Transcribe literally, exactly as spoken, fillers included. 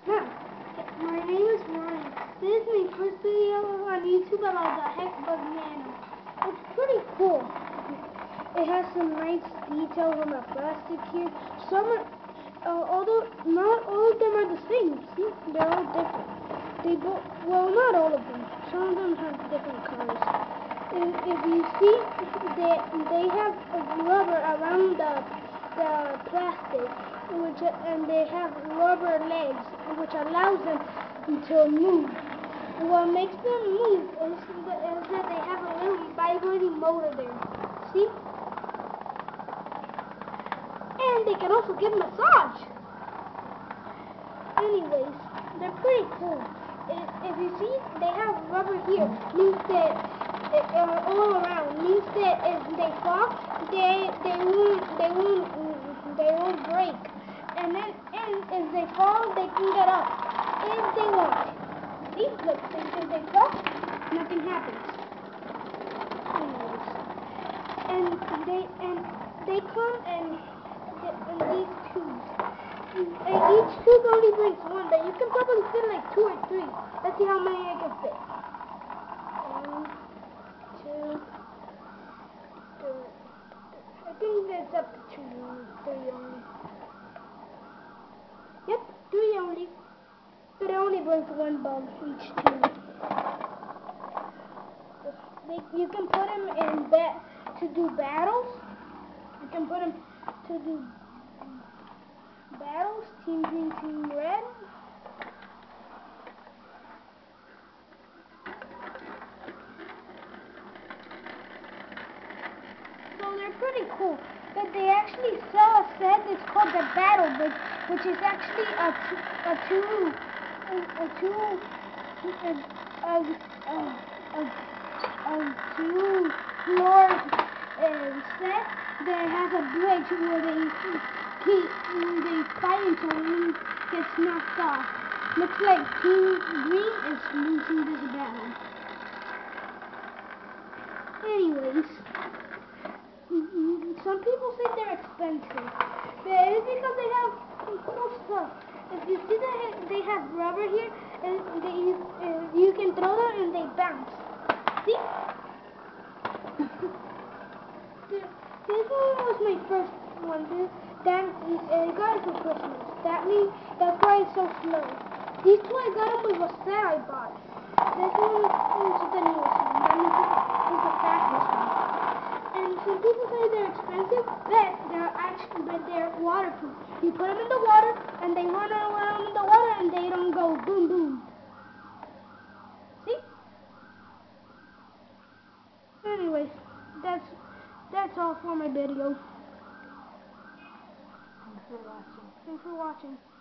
Now, my name is Ryan. This is my first video on YouTube about the Hex Bug Nano. It's pretty cool. It has some nice details on the plastic here. Some are, uh, although not all of them are the same. See, they're all different. They both, well, not all of them. Some of them have different colors. And if you see, they they have rubber around the the plastic, which and they have rubber legs, which allows them to move. What makes them move is, the, is that they have a little vibrating motor there. See? And they can also give massage. Anyways, they're pretty cool. If, if you see, they have rubber here. Means that uh, all around means that if they fall, they they won't they won't they won't break. And then and if they fall, they can get up if they want. See, look, if they fall, nothing happens. Anyways, and they and they come and in these tubes. And each tube only brings one, but you can probably fit like two or three. Let's see how many I can fit. One, two, three. I think that's up to two only, three only. Yep, three only. But it only brings one bug each tube. They, you can put them in bat to do battles. You can put them to do battles, team green, team red. So they're pretty cool. But they actually sell a set that's called the Battle, which, which is actually a two, a two, a two, a, a, a, a, a two floor uh, set that has a bridge where they keep, where they fight until one gets knocked off. Looks like Team Green is losing this battle. Anyways. Some people say they're expensive. But it's because they have cool stuff. If you see that they have rubber here, and they, uh, you can throw them and they bounce. See? This one was my first one. This, that I got it for Christmas. That means that's why it's so slow. These two I got them with a set I bought. This one is the newest one. That means it's the fastest one. And some people say they're expensive, but they're actually, but they're waterproof. You put them in the water, and they run around in the water, and they don't go boom boom. See? Anyways, that's that's all for my video. Thanks for watching. Thanks for watching.